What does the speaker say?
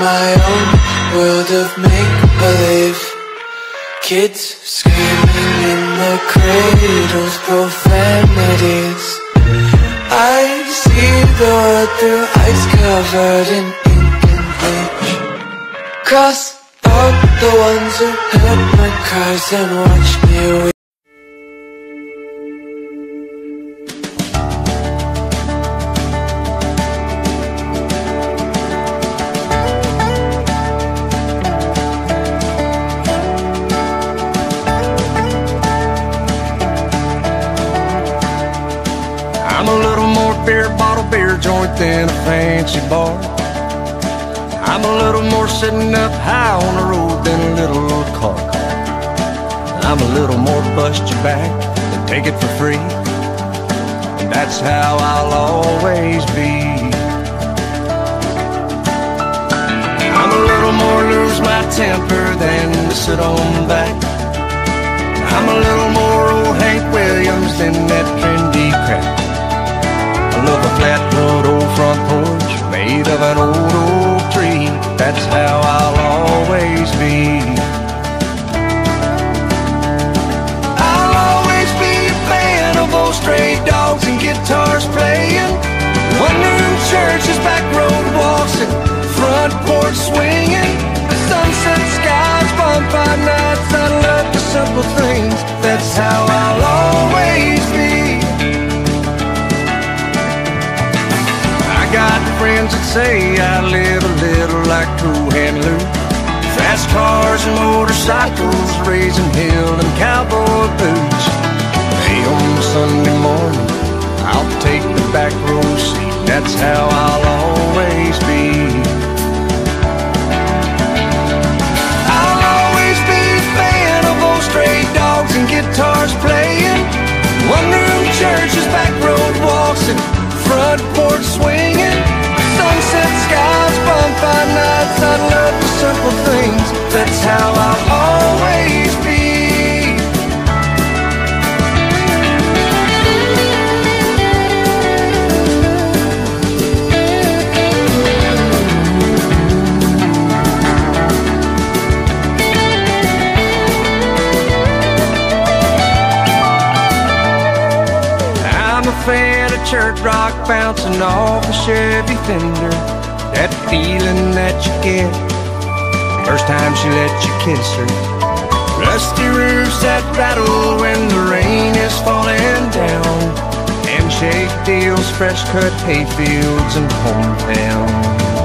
my own world of make-believe. Kids screaming in the cradles, profanities. I see the world through ice covered in ink and bleach. Cross out the ones who heard my cries and watch me weep. I'm a little more beer bottle, beer joint than a fancy bar. I'm a little more sitting up high on the road than a little old car. I'm a little more bust your back than take it for free. And that's how I'll always be. I'm a little more lose my temper than to sit on back. I'm a little more old Hank Williams than that trendy crap. I love a flat-wood old front porch made of an old oak tree. That's how I'll always be. I'll always be a fan of old stray dogs and guitars playing, one-room churches, back road walks, and front porch swinging. The sunset skies, bonfire nights, I love the simple things. That's how I'll always be. Got friends that say I live a little like Cool Hand Luke. Fast cars and motorcycles, raising hell and cowboy boots. Hey, on Sunday morning, I'll take the back row seat. That's how I'll always be. I'll always be a fan of old stray dogs and guitars playing, one-room churches, back road walks, and front porch swinging. Sunset skies, bonfire nights, I love the simple things. That's how I'll always be. I'm a fan of church rock bouncing off a Chevy fender. That feeling that you get first time she let you kiss her. Rusty roofs that rattle when the rain is falling down. Handshake deals, fresh cut hay fields and hometown.